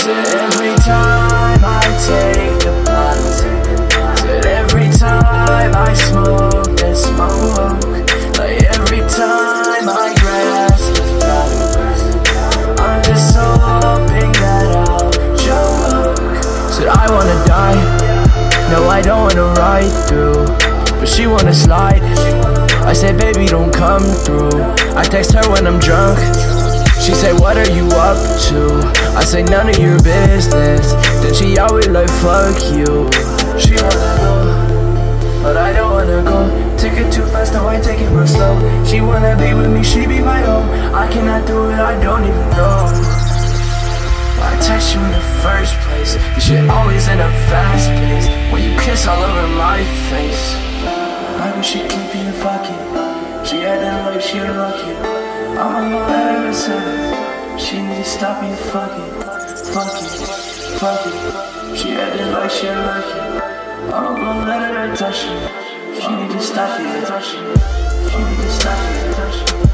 Said every time I take the blunt, said every time I smoke the smoke, like every time I grasp the flow, I'm just so hoping that I'll choke. Said I wanna die, no I don't wanna ride through, but she wanna slide. I said baby don't come through. I text her when I'm drunk. She said what are you up to? I say none of your business. Then she always like fuck you. She wanna go, but I don't wanna go. Take it too fast, now I take it real slow. She wanna be with me, she be my home. I cannot do it, I don't even know. I text you in the first place, this shit always in a fast pace. When you kiss all over my face, I wish she keep you fucking. She acting like she lucky. I'ma let her inside. She need to stop me fucking, fucking, fucking. She acting like she lucky. I'm gonna let her touch me. She need to stop you, touch me. She need to stop you, touch me.